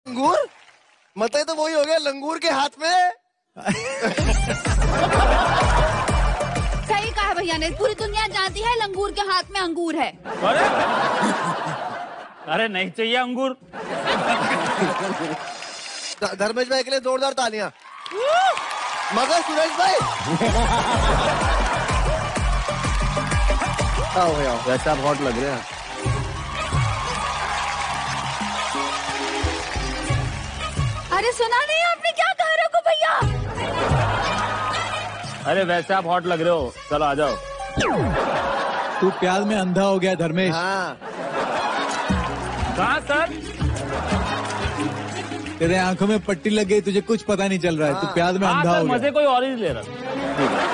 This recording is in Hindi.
अंगूर मतलब तो वही हो गया लंगूर के हाथ में। सही कहा भैया ने, पूरी दुनिया जानती है लंगूर के हाथ में अंगूर है। अरे नहीं चाहिए अंगूर। धर्मेश भाई के लिए जोरदार तालियां। मगर सुरेश भाई आओ भैया, वैसे आप हॉट लग रहे हैं। अरे सुना नहीं आपने क्या कहा रखो भैया? अरे वैसे आप हॉट लग रहे हो, चलो आ जाओ। तू प्यार में अंधा हो गया धर्मेश। हाँ कहाँ सर? तेरे आंखों में पट्टी लग गई, तुझे कुछ पता नहीं चल रहा है। तू प्यार में अंधा हो गया। मजे कोई और ही ले रहा।